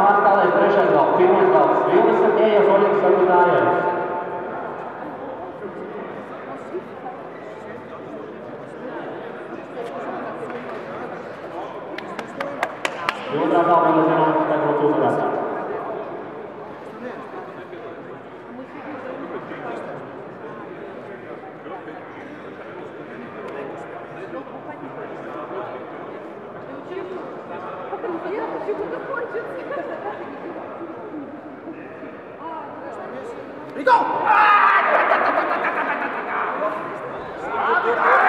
spēlēs trešais galds, pirmais galds. Vilnis un Ējas Oļegs sarunājās. Otrā galda Vilnis Pētros uzvarētājs. Rico!